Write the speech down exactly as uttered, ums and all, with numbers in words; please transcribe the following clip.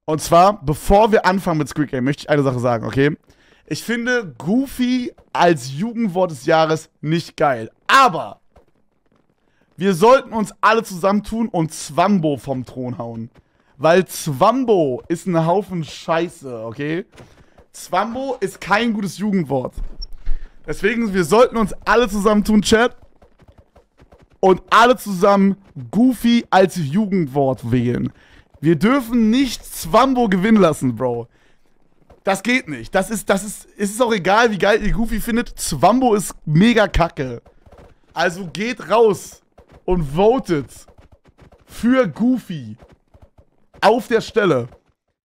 Und zwar, bevor wir anfangen mit Squid Game, möchte ich eine Sache sagen, okay? Ich finde Goofy als Jugendwort des Jahres nicht geil. Aber wir sollten uns alle zusammentun und Zwambo vom Thron hauen. Weil Zwambo ist ein Haufen Scheiße, okay? Zwambo ist kein gutes Jugendwort. Deswegen, wir sollten uns alle zusammentun, Chat. Und alle zusammen Goofy als Jugendwort wählen. Wir dürfen nicht Zwambo gewinnen lassen, Bro. Das geht nicht. Das ist, das ist, es ist auch egal, wie geil ihr Goofy findet. Zwambo ist mega kacke. Also geht raus und votet für Goofy. Auf der Stelle.